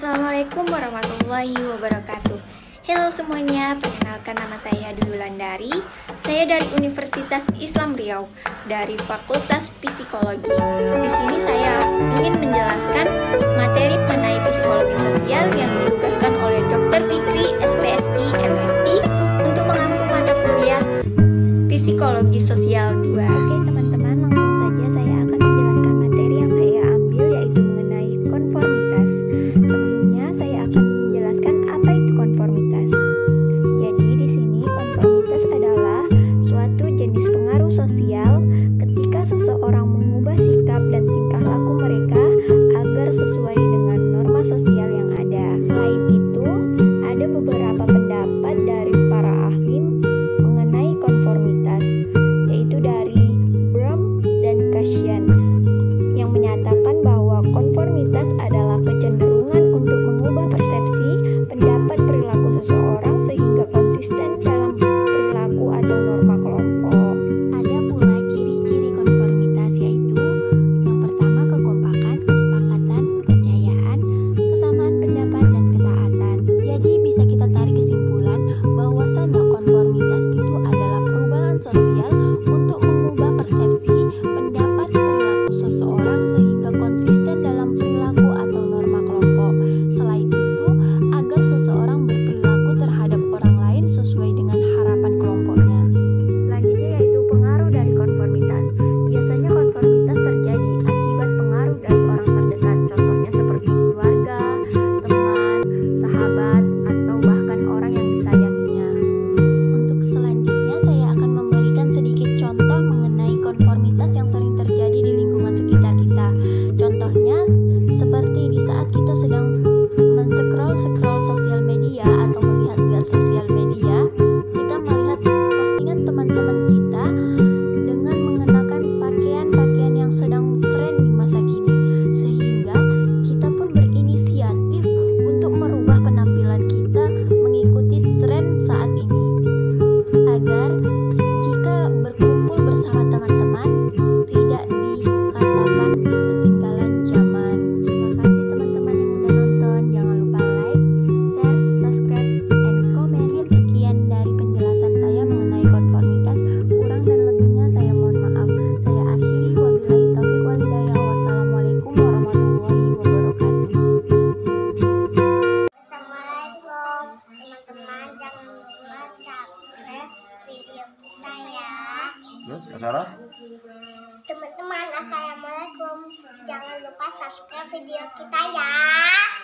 Assalamualaikum warahmatullahi wabarakatuh. Halo semuanya, perkenalkan nama saya Dwi Wulandari. Saya dari Universitas Islam Riau, dari Fakultas Psikologi. Di sini saya ingin menjelaskan materi mengenai psikologi sosial yang ditugaskan oleh Dr. Fikri, SPSI, MFI untuk mengampu mata kuliah Psikologi Sosial 2. Oke teman-teman, langsung saja saya akan menjelaskan materi yang saya ambil, yaitu mengenai konformitas. Sebelumnya saya akan menjelaskan apa itu konformitas. Jadi di sini konformitas adalah suatu jenis pengaruh sosial ketika seseorang mengubah sikap dan tingkah laku mereka agar sesuai dengan norma sosial yang ada. Selain itu, ada beberapa pendapat dari para ahli mengenai konformitas, yaitu dari Brom dan Kasian, yang menyatakan bahwa konformitas adalah kecenderungan untuk mengubah persepsi, pendapat, perilaku seseorang sehingga konsisten dalam perilaku atau norma kelompok. Ada pula ciri-ciri konformitas, yaitu yang pertama kekompakan, kesepakatan, kepercayaan, kesamaan pendapat, dan ketaatan. Jadi bisa kita tarik kesimpulan bahwasannya konformitas itu adalah perubahan sosial untuk mengubah persepsi, pendapat, perilaku seseorang sehingga konsisten dalam perilaku atau norma kelompok. Selain itu, agar seseorang berperilaku terhadap orang lain sesuai dengan harapan kelompoknya. Selanjutnya yaitu pengaruh dari konformitas. Biasanya konformitas terjadi akibat pengaruh dari orang terdekat, contohnya seperti keluarga, teman, sahabat, atau bahkan orang yang disayanginya. Untuk selanjutnya saya akan memberikan sedikit contoh mengenai konformitas yang sering terjadi di lingkungan sekitar kita. Contohnya seperti di saat kita sedang men-scroll sosial media atau melihat sosial media, kita melihat postingan teman-teman kita dengan mengenakan pakaian-pakaian yang sedang tren di masa kini, sehingga kita pun berinisiatif untuk merubah penampilan kita mengikuti tren saat ini, agar jika berkumpul bersama teman-teman tidak dikatakan ketinggalan zaman. Terima kasih teman-teman yang udah nonton. Jangan lupa like, share, subscribe, and comment. Sekian dari penjelasan saya mengenai konformitas. Kurang dan lebihnya saya mohon maaf. Saya akhiri, wabillahi taufiq wal hidayah. Wassalamualaikum warahmatullahi wabarakatuh. Assalamualaikum teman-teman, jangan lupa subscribe video kita ya. Terus Kak Sarah? Teman-teman, assalamualaikum, jangan lupa subscribe video kita ya.